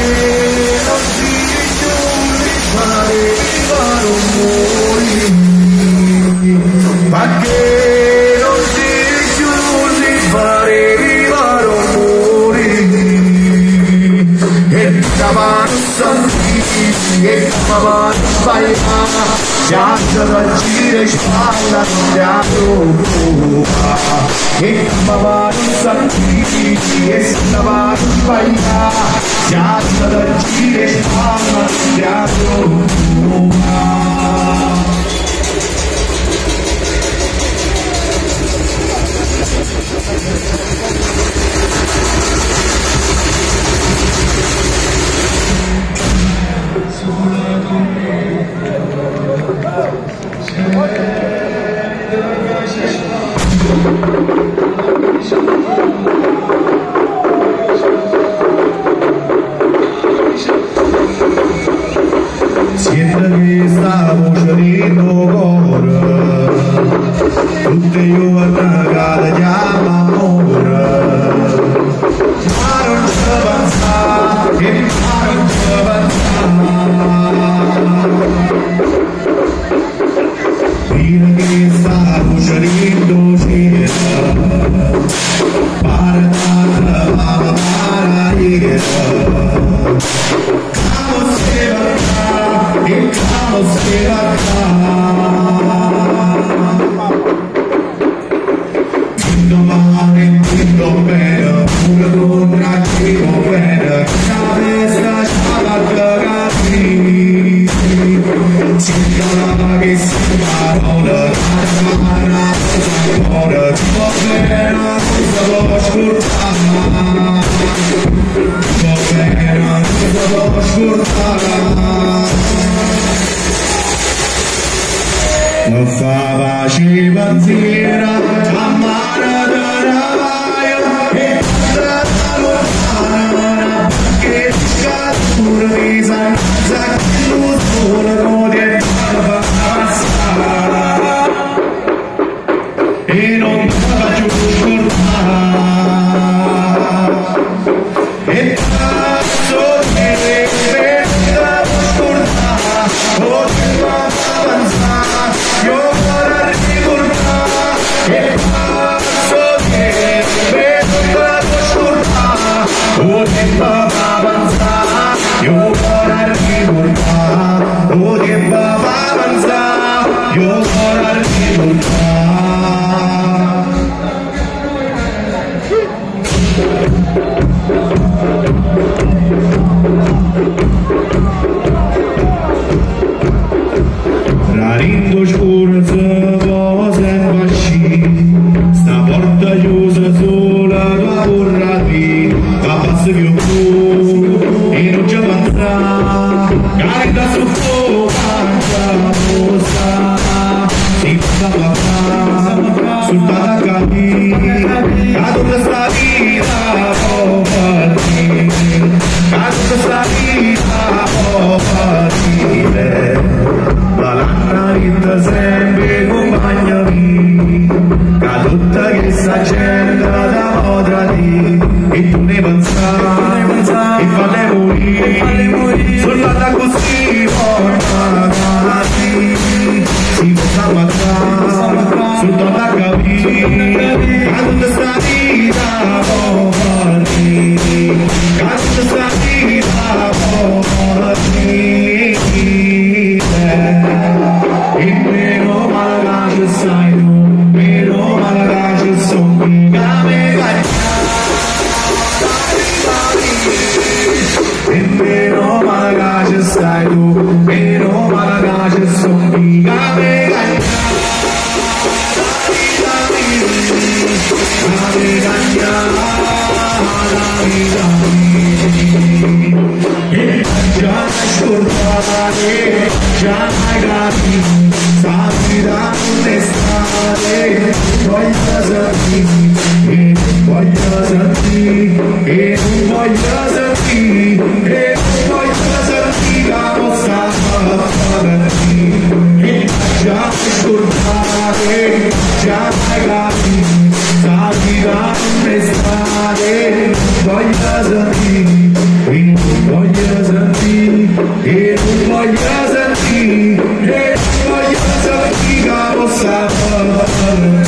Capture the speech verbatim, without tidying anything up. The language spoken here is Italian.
non si giuli pareva rumori, ma che non si giuli pareva rumori, e davanti e davanti sbagliava, piazza da gira e spalla teatro, e davanti santiti e davanti sbagliava, piazza da gira e spalla teatro. Siempre che stavo scerendo cuore, tutte io annegate chiama amore, ma non ci pensare, che ma non ci pensare. Prima che stavo scerendo cielo, para para para para ieri. It comes here I Tinto male, tinto bene, pure con raggio bene, cabeza sciala cagati, città che si parola, la mano si ancora, tipo bene, cosa lo scurtava, tipo bene, cosa lo scurtava. Lo fava ci pensiera, amare da ravaio, e da lontana, che scattura di senza che lo sole gode e fa passare, e non ti faccio scordare, e cazzo che devo scordare, oh che va avanzare. Io vorrei ricordare che passo che vedo per scordare, oh tempo va avanzare, io vorrei ricordare, oh tempo va avanzare, io vorrei Rarindo scurza cose basci, sta porta chiusa sola tua vorrà di, la passa più tu e non ci avanza, carica su fuoco, canta mossa, si fa papà, sul patacati, a tutta sta vita può partire, a tutta sta vita può partire. L'anna sempre accompagnami, che tutta questa gente da potrà dire, e tu ne pensai, e falle morire, soltanto così portati, si possa ammazzare, soltanto a capire, che tutta sta vita può partire, che tutta sta vita può partire. E meno male che sai tu, meno male che sono qui, che me e meno male che stai tu, meno male che sono qui, che me già scordate, già mai capito, sappi da un'estate, voglio sentire, voglio sentire, e non voglio sentire, e non voglio sentire la nostra parola, e già scordate, già mai capito, sappi da un'estate, voglio sentire, e non voglio passare